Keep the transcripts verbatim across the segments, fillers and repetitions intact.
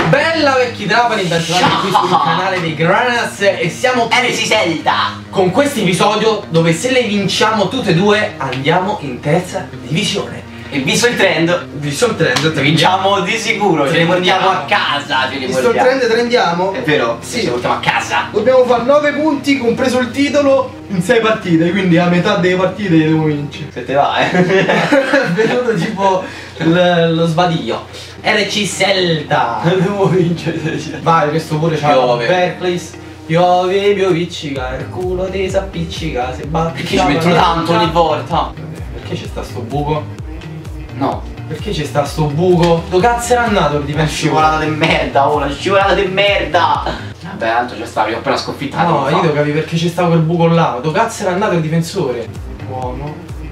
Bella vecchi trapani, bentornati qui sul canale dei Granas. E siamo qui R C Zelda con questo episodio dove se le vinciamo tutte e due andiamo in terza divisione. E visto il trend, Visto il trend, le vinciamo di sicuro, ce le portiamo a casa, ce le Visto il portiamo. trend trendiamo. È vero, Sì. ce le portiamo a casa. Dobbiamo fare nove punti, compreso il titolo, in sei partite, quindi a metà delle partite le devo vincere. Se te va, eh. È venuto tipo l- lo sbadiglio. R C Zelda. Devo vincere. Vai, questo pure c'ha Piove. Berkeley. Piove, pioviccica, il culo ti s'appiccica, se batti. Perché ci mettono tanto ogni volta? Perché c'è sta sto buco? No. Perché c'è sta sto buco? Dove cazzo era andato il Una difensore? scivolata di merda, oh, una scivolata di merda. Vabbè, tanto c'è stato, io ho appena sconfittato. No, io devo capire perché c'è stato quel buco là. Dove cazzo era andato il difensore? Buono.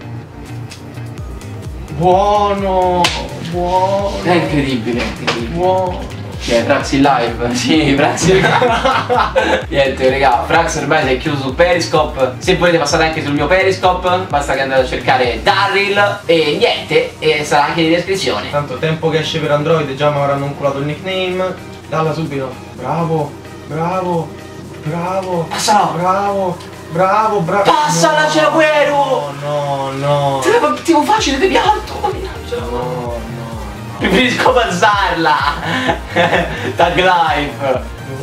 Buono. Buono. È incredibile, è incredibile. Buono. Che è Frax in live? Sì, Frax in live. Niente, raga, Frax ormai si è chiuso su Periscope. Se volete passate anche sul mio Periscope, basta che andate a cercare Darryl. E niente, e sarà anche in descrizione. Tanto tempo che esce per Android già mi avranno inculato il nickname. Dalla subito. Bravo, bravo, bravo. Passala. Bravo, bravo, bravo. Passala, c'è Agüero. No, no, Te la battiamo facile, ti pianto. no, no, no. Preferisco passarla. Tag life.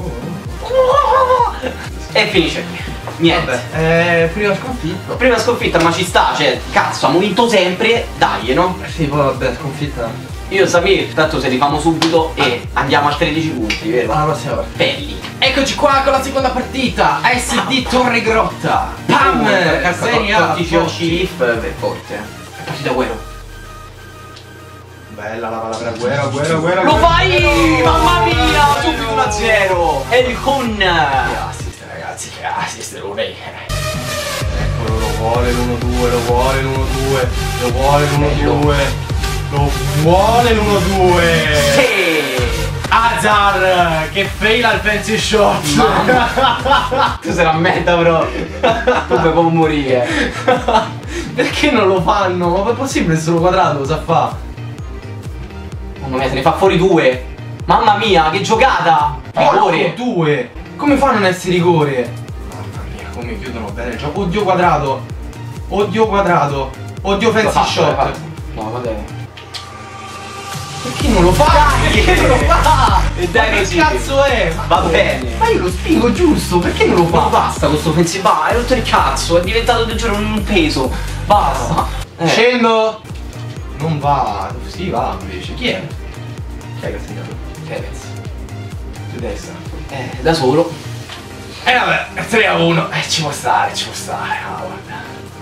E finisce qui. Niente. Vabbè, eh, prima sconfitto. Prima sconfitta, ma ci sta, cioè, cazzo, abbiamo vinto sempre, dai, no? Sì, poi vabbè, sconfitta. Io Samir, tanto se li famo subito e andiamo a tredici punti, vero? Alla prossima partita. Belli. Eccoci qua con la seconda partita. A S D Torre Grotta. Pam! Serie A. Chief è forte. È partita Agüero. Bella la palla per Agüero, Agüero, Agüero. Lo fai! Agüero. Mamma mia! Subito uno a zero! È il con! Che assist, ragazzi, che assist lo lei. Eccolo, lo vuole l'uno due, lo vuole l'uno due, lo vuole l'uno due, lo vuole l'uno due. Sì! Hazard che faila il fancy shot. Mamma! Tu sei una merda, bro! Tu puoi proprio morire! Perché non lo fanno? Ma è possibile solo quadrato lo sa fa? Mamma mia, se ne fa fuori due! Mamma mia, che giocata! Rigore! Due! Come fa a non essere rigore? Mamma mia, come chiudono bene il gioco. Oddio quadrato! Oddio quadrato! Oddio L'ho fancy fatto, shot! l'ho fatto. No, vabbè. Perché non lo fa? Perché non lo fa? E dai, Ma che così. cazzo è? Va bene. Ma io lo spiego giusto, perché non lo Ma fa? basta questo offensivo, va, hai rotto il cazzo, è diventato del giorno un peso. Basta. Eh. Scendo! Non va, sì va invece. Chi è? Chi è che ha segnato? Perez. Su destra. Eh, da solo. Eh vabbè, tre a uno. Eh ci può stare, ci può stare. Ah guarda.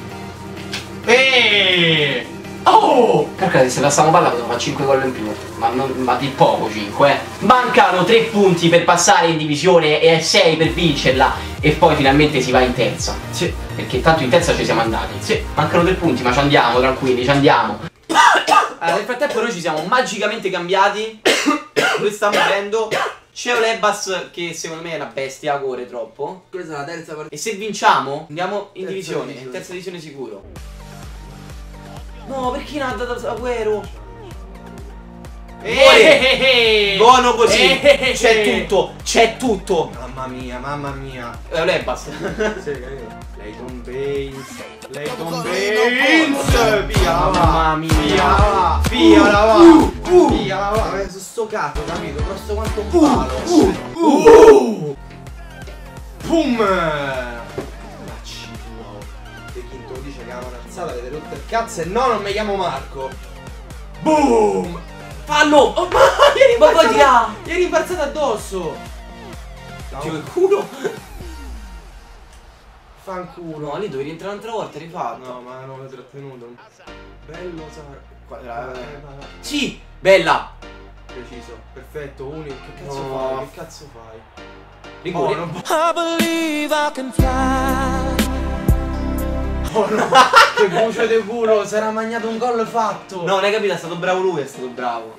Eeeh! Oh! Perché se passiamo palla potevo fare cinque gol in più. Ma, non, ma di poco cinque, eh. Mancano tre punti per passare in divisione e sei per vincerla. E poi finalmente si va in terza. Sì. Perché tanto in terza ci siamo andati. Sì. Mancano tre punti, ma ci andiamo, tranquilli, ci andiamo. Allora, nel frattempo noi ci siamo magicamente cambiati. Lui sta morendo. C'è Olebas che secondo me è una bestia, corre troppo. Questa è la terza partita. E se vinciamo andiamo in Terza divisione, divisione. terza divisione sicuro. No, perché non ha dato Agüero? Eeeh! Buono così! Eeeh! C'è tutto, c'è tutto! Mamma mia, mamma mia. Eh, Olebas. Sì, capito? Leighton Baines. Leighton Baines. Via la va. Mamma mia. Via la va. Via la va. Uh, uh. Via la va. Adesso sto cazzo, capito? Grosso quanto un Uh, palo. uh, Uh. Pum. Macci tuo. De Quinto dice che ha una alzata, avete rotto il cazzo e no, non mi chiamo Marco. Boom. Fallo! Oh, ma Ieri ma poi tira! Gli è rimbalzato addosso. Dio, il culo! Fanculo. No, lì dovevi rientrare un'altra volta, rifatto. No, ma non l'ho trattenuto. Bello, Sar. Qua- eh, ma- Sì! Bella! Preciso, perfetto, Uni. Che cazzo No. fai? Che cazzo fai? Rigore. Oh, non- I believe I can fly. Oh no! Che bucio di culo, si era magnato un gol fatto! No, non hai capito, è stato bravo lui, è stato bravo.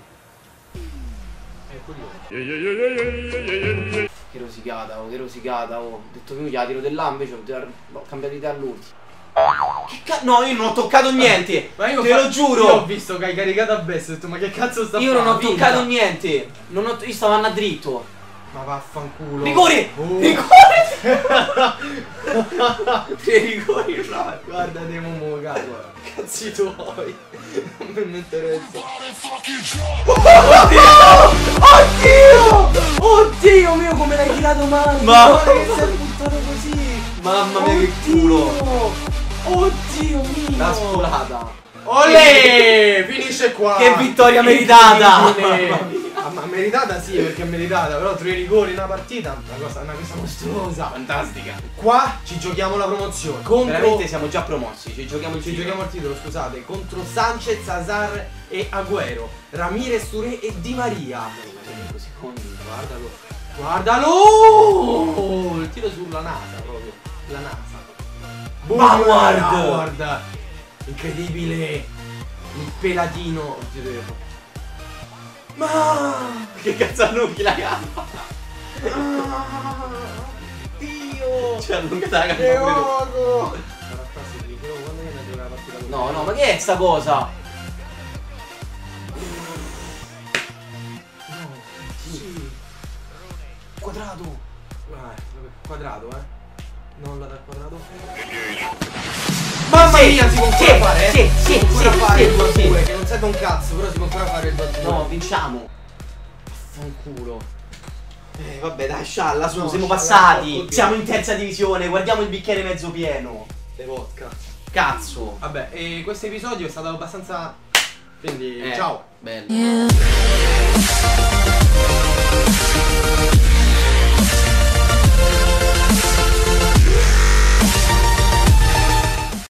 Che rosicata, oh, che rosicata, oh. Ho detto che io gliela tiro dell'A invece ho, ho cambiato idea all'ultimo. Che cazzo? No, io non ho toccato niente. Ma io te fa- lo giuro. Io ho visto che hai caricato a bestia, ho detto ma che cazzo sta Io non fa? ho Vinta. toccato niente. Non ho, io stavo andando dritto. Ma vaffanculo. Rigore! Oh. Rigore! Tre rigori, no. Guarda Demo Moga, cazzi tuoi. Non me ne interessa. Oddio! Oddio mio, come l'hai tirato male! Ma che sei buttato così? Mamma mia, che culo! Oddio mio! La spolata! Olè! Finisce qua! Che vittoria meritata! Incredibile. Ah, ma meritata sì, perché è meritata, però tre rigori in una partita, una cosa, una cosa mostruosa. Fantastica! Qua ci giochiamo la promozione. Contro... Veramente siamo già promossi, ci giochiamo il Ci titolo. giochiamo il titolo, scusate, contro Sanchez, Hazard e Agüero, Ramirez, Touré e Di Maria. Secondi. Guardalo, guardalo! Il tiro sulla NASA proprio, la NASA. Howard! Howard! Incredibile! Il pelatino. Oddio. Ma Che cazzo allunghi la gamba? ah, Dio! Cioè allungata la Che gamba. ogo! Quando viene a giocare la partita con No, no, ma che è sta cosa? No, sì. Quadrato. Vai, quadrato, eh. Non la da quadrato. Mamma Sì, mia, si può ancora sì, fare, eh? sì, si sì, può ancora sì, fare sì, il due a sì. due, che non serve un cazzo, però si può ancora fare il due a due. No, vinciamo. Fanculo. Eh, vabbè, dai, scialla su, No, siamo scialla, passati. oddio. Siamo in terza divisione, guardiamo il bicchiere mezzo pieno. Le vodka. Cazzo. Vabbè, e questo episodio è stato abbastanza... Quindi, Eh, ciao. Bello. You.